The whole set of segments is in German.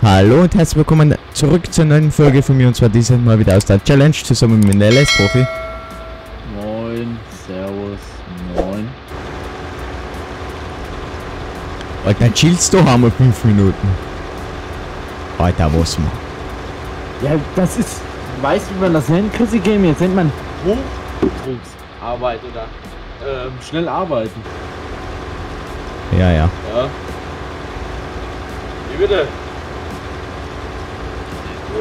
Hallo und herzlich willkommen zurück zur neuen Folge von mir, und zwar dieses Mal wieder aus der Challenge zusammen mit dem LS-Profi. Moin, servus, moin. Alter, dann chillst du, haben wir 5 Minuten. Alter, was man? Ja, das ist, weißt du, wie man das nennt? Chrissy Game, jetzt nennt man Hochdrucksarbeit oder schnell arbeiten. Ja. Ja. Wie bitte? So.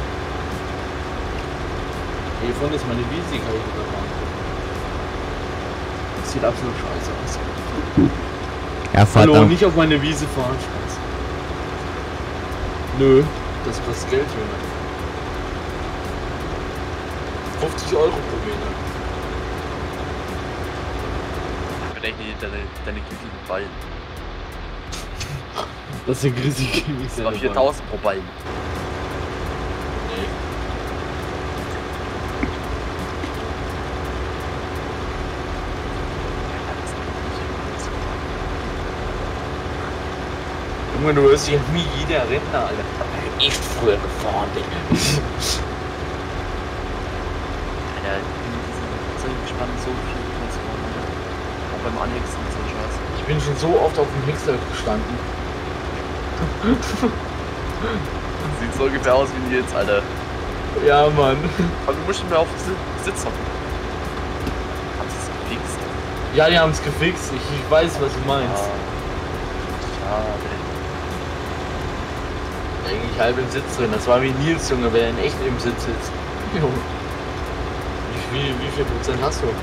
Hiervon ist meine Wiese, kann ich wieder machen. Das sieht absolut scheiße aus. Ja, Hallo, Vater. nicht auf meine Wiese fahren, Spaß. Nö, das kostet Geld, Junge. 50 € pro Meter. Vielleicht nicht deine künstlichen Ballen. Das sind riesige Chemie. Das war 4000 pro Ballen. Nee. Junge, du hörst ja nie jeder Rentner, Alter. Ich früher gefahren bin. Alter, ich bin so gespannt, so viel rausgekommen. Auch beim Anhexen und so Scheiß. Ich bin schon so oft auf dem Mixer gestanden. Sieht so ungefähr aus wie Nils, Alter. Ja, Mann. Aber du musst mir auf den Sitz hocken. Haben sie es gefixt? Ja, die haben es gefixt. Ich weiß, was du meinst. Schade. Eigentlich halb im Sitz drin. Das war wie Nils, Junge, wer in echt im Sitz sitzt. Junge. Wie viel Prozent hast du?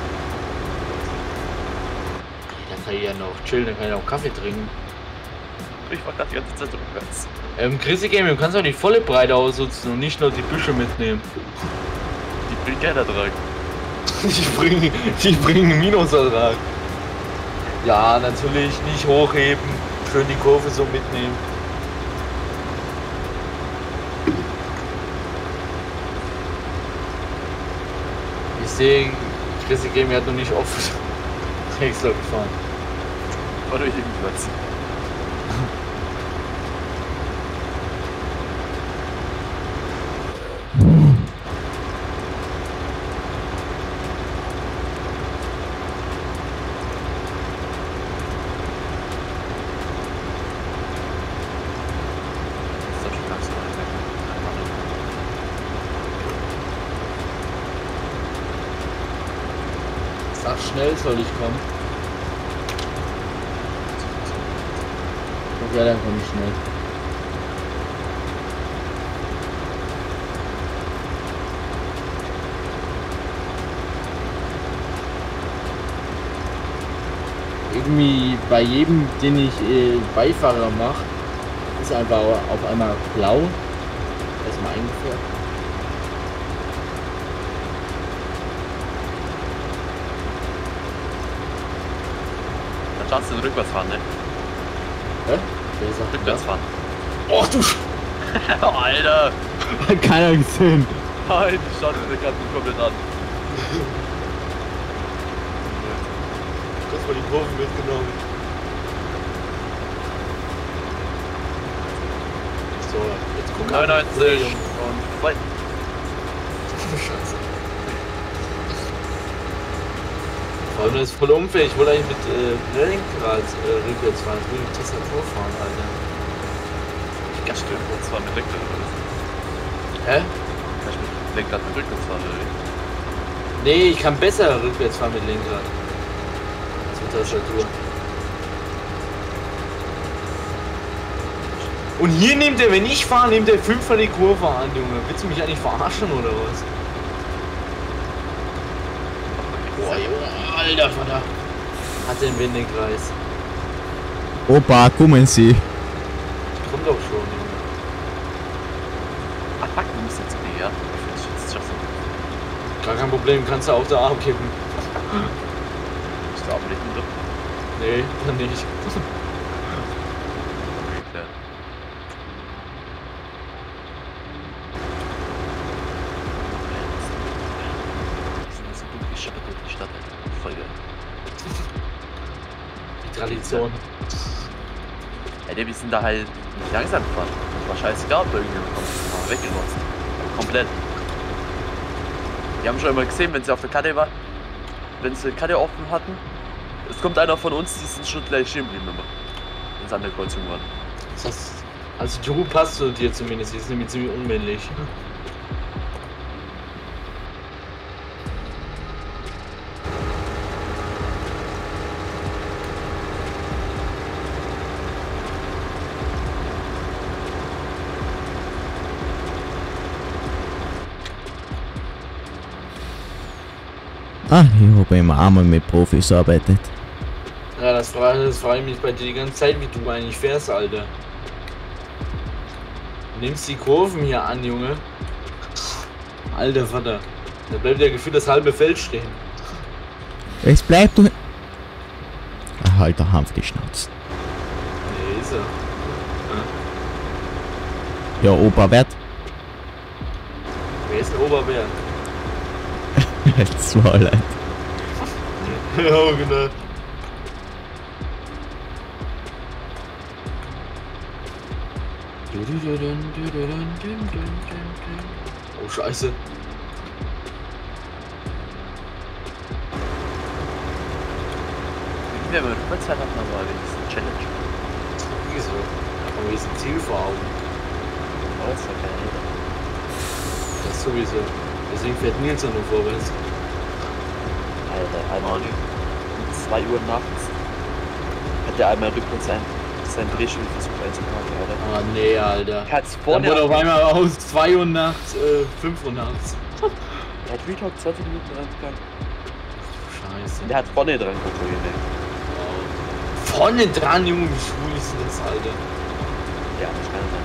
Da kann ich ja noch chillen, dann kann ich auch Kaffee trinken. Ich war gerade die ganze Zeit rückwärts. Chrissy Game, du kannst auch die volle Breite ausnutzen und nicht nur die Büsche mitnehmen. Die bringt keiner tragen. Die bringen Minusertrag. Ja, natürlich nicht hochheben, schön die Kurve so mitnehmen. Ich sehe, Chrissy Game hat noch nicht oft extra gefahren. War durch den Platz. Sag schnell soll ich kommen. Okay, dann komme ich schnell. Irgendwie bei jedem, den ich Beifahrer mache, ist einfach auf einmal blau. Erstmal eingefärbt. Dann schaust du rückwärts fahren, ne? Hä? Wer sagt Rückwärts fahren. Och du Alter! Hat keiner gesehen. Nein, die schaut mir gerade nicht komplett an. Das war die Kurve mitgenommen. So, jetzt guck 99 und weit. Scheiße. Vor allem das ist voll unfair. Ich wollte eigentlich mit Lenkrad rückwärts fahren. Ich will mit Tastatur fahren, Alter. Ja, stimmt. Und zwar mit Lenkrad oder was? Hä? Kannst du mit Lenkrad mit rückwärts fahren, oder wie? Nee, ich kann besser rückwärts fahren mit Lenkrad. Als mit Tastatur. Und hier nimmt er, wenn ich fahre, nimmt er 5 die Kurve an, Junge. Willst du mich eigentlich verarschen oder was? Boah, Junge, alter Vater. Hat den Wendekreis. Opa, kommen Sie. Kommt doch schon, Junge. Ach, fuck, du musst jetzt B, ja? Ich finde es jetzt schaffen. Gar kein Problem, kannst du auch da Arm kippen. Ist der ablegen, oder? Nee, dann nicht. Okay, klar. Die sind so gut geschappert durch die Stadt, Alter. Voll geil. Die Tradition. Alter, wir sind da halt nicht langsam gefahren. war scheißegal, ob irgendwie kommt, weggenutzt. Komplett. Die haben schon immer gesehen, wenn sie auf der Karte war, wenn sie die Karte offen hatten, es kommt einer von uns, die sind schon gleich stehen geblieben immer. Wenn es an der Kreuzung war. Das heißt, also du passt zu dir zumindest, die ist nämlich ziemlich unmännlich. Ah, ich habe immer einmal mit Profis arbeitet. Ja, das frage ich mich bei dir die ganze Zeit, wie du eigentlich fährst, Alter. Du nimmst die Kurven hier an, Junge. Alter Vater. Da bleibt ja gefühlt das halbe Feld stehen. Es bleibt du. Ach, halt der Hanf geschnauzt. Nee, ist er. Ja, Oberwert. Wer ist ein Oberwert? Jetzt war leid. Ja, genau. Oh, Scheiße. Wie wir Rückwärtszeit hatten, aber wenigstens Challenge. Wieso? Aber wir sind Ziel vor Augen. Aber das war keine Rede. Das sowieso. Deswegen fährt Nils ja nur vorwärts. Alter, einmal um 2 Uhr nachts hat der einmal rückwärts sein Drehschild versucht einzuparken, Alter. Ah, nee, Alter. Er hat's Dann vorne. wurde auf einmal aus 2 Uhr nachts 5 Uhr nachts. Er hat Retalk 20 Minuten rangegangen. Scheiße. Der hat vorne dran kontrolliert. Wow. Vorne dran, Junge, wie schwul ist denn das, Alter? Ja, das kann sein.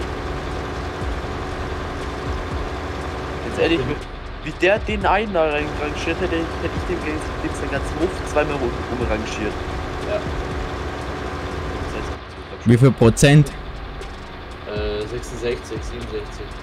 Ganz ehrlich, wie der den einen da rangiert hätte, hätte ich dem seinen ganzen Hof zweimal rumrangiert. Ja. Wie viel Prozent? 66, 67.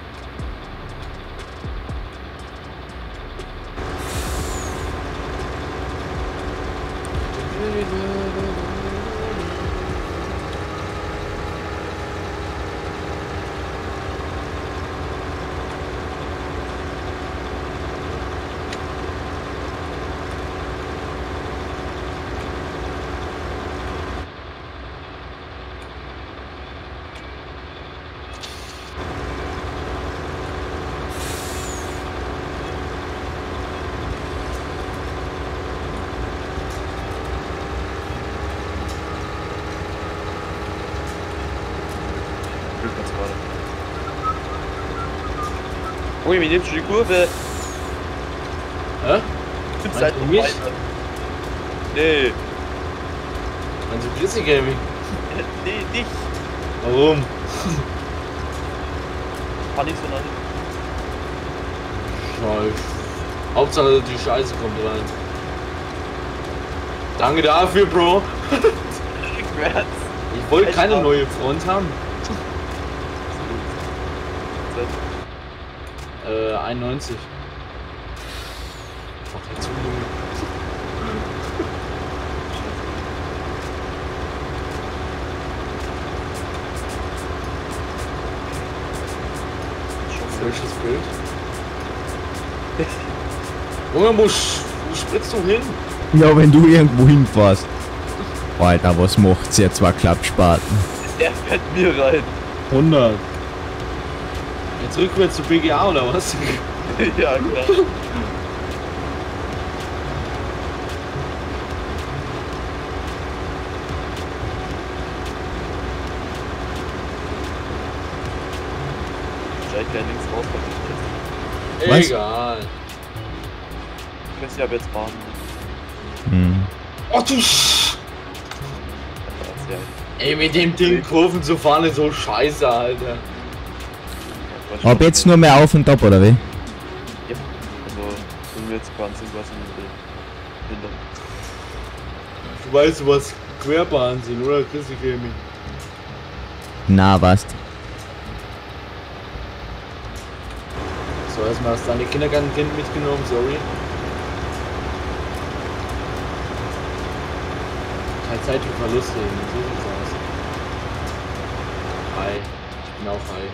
Ui, wie nimmst du die Kurve? Hä? Nimmst Meinst halt du noch mich? weiter. Nee, Also Blitzy Gaming. nee, nicht. Warum? Fahr nicht so nah hin. Scheiße. Hauptsache die Scheiße kommt rein. Danke dafür, Bro. Rückwärts. Ich wollte keine neue Front haben. 91. Mach jetzt Junge. Welches Bild? Junge, wo spritzt du hin? Ja, wenn du irgendwo hinfährst. Alter, was macht's jetzt? Zwei Klappspaten. Der fährt mir rein. 100. Jetzt rückwärts zu BGA oder was? Ja, klar. Wahrscheinlich kein links raus, Was? Egal. ich weiß nicht, ob jetzt fahren. Hm. Oh du Ey, mit dem Ding Kurven zu fahren ist so scheiße, Alter. Ab jetzt nur mehr auf und ab, oder wie? Ja, also wenn wir jetzt fahren sind, was in den Hinter. Du weißt, was Querbahnen sind, oder? Christi Gaming. Na, was? So, erstmal hast du deine Kindergartenkind mitgenommen, sorry. Keine Zeit für Verluste, so sieht's aus. Hi. Genau, halt.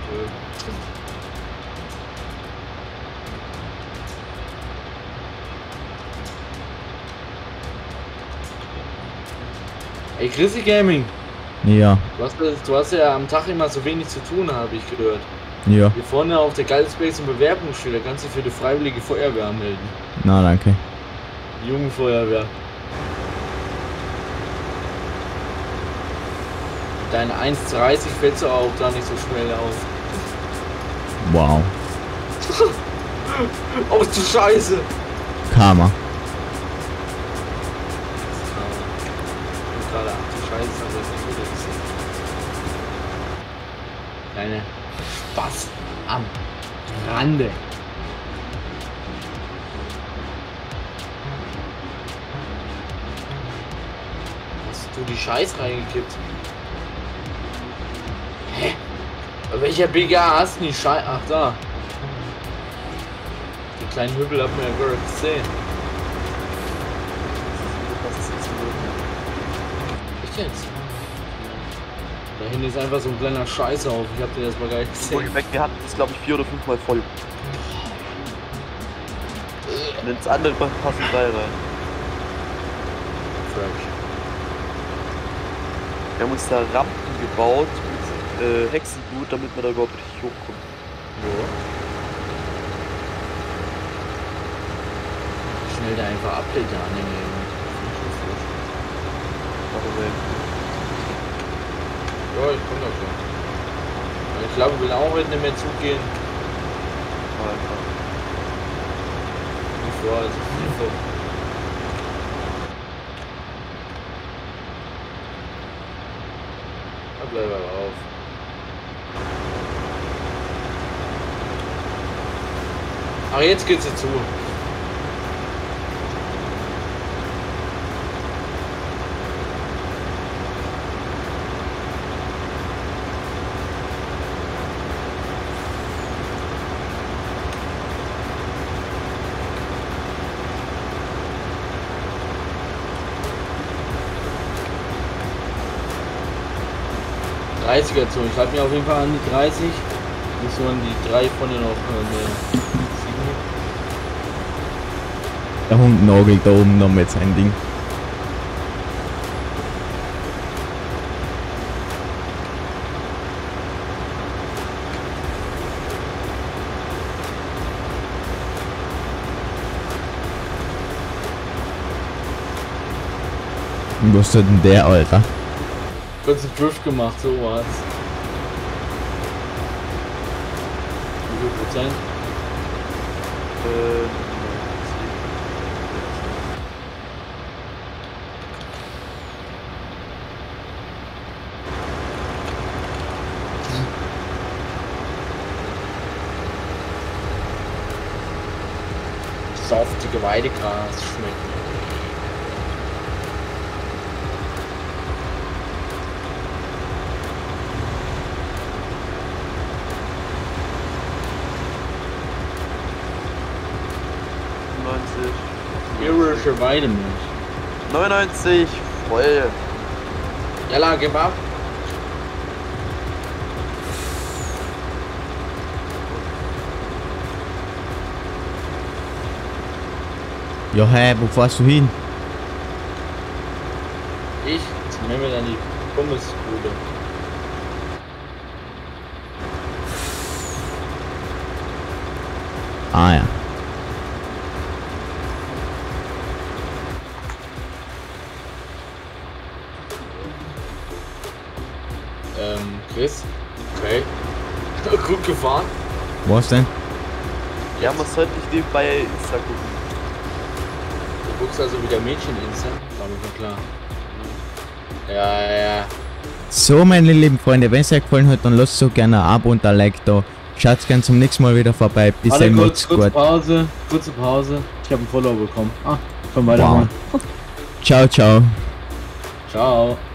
Ey, Chrissy Gaming, Ja, du hast ja am Tag immer so wenig zu tun, habe ich gehört. ja. Hier vorne auf der Galspace und Bewerbung steht, da kannst du dich für die Freiwillige Feuerwehr anmelden. Na, danke. Die Jugendfeuerwehr. Deine 1,30 fällst du auch da nicht so schnell auf. Wow. Oh, du Scheiße! Karma. Gerade, ach du Scheiße, haben wir das nicht wieder gesehen. Kleine Spaß am Rande. Hast du die Scheiße reingekippt? Hä? Welcher BGA hast du die Scheiße? Ach da. Die kleinen Hügel hat man ja gerade gesehen. Echt jetzt? Da hinten ist einfach so ein kleiner Scheißhaufen. Ich hab dir das mal gar nicht gesehen. Wohlgemerkt, wir hatten das glaube ich 4 oder 5 Mal voll. Und ins andere passen 3 rein. Fresh. Wir haben uns da Rampen gebaut mit Hexenblut, damit man da überhaupt richtig hochkommt. Ja. Schnell da einfach Update annehmen. Ja, ich komm da schon. Ich glaube, will auch heute nicht mehr zugehen. Wie vor, also viel vor. Da bleib aber auf. Ach, jetzt geht's hier zu. Zone. Ich halte mir auf jeden Fall an die 30. Nicht so an die 3 von den auch 7. Der Hund nagelt da oben noch mit sein Ding. Und was tut denn der, Alter? Kurz einen Drift gemacht, so was. Wie viel Prozent? Saftige Weidegras schmeckt. Irische Weidemilch. 99 voll. Jalla, gib ab. Ja, hä, wo fährst du hin? Ich zum Himmel an die Pommesbude. Ah ja. Chris? Okay. Gut gefahren. Was denn? Ja, man sollte nicht nebenbei Insta gucken. Du guckst also wieder Mädchen-Insta? War mir schon klar. Ja, ja. So, meine lieben Freunde, wenn es euch gefallen hat, dann lasst so gerne ein Abo und ein Like da. Schaut gerne zum nächsten Mal wieder vorbei. Bis dann, macht's gut. Kurze Pause. Ich habe einen Follower bekommen. Ah, komm weiter. Wow. Ciao, ciao. Ciao.